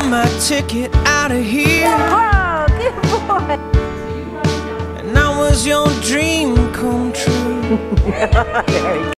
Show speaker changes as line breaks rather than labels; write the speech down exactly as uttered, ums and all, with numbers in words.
my ticket out of here.
Whoa, good boy.
And I was your dream come true.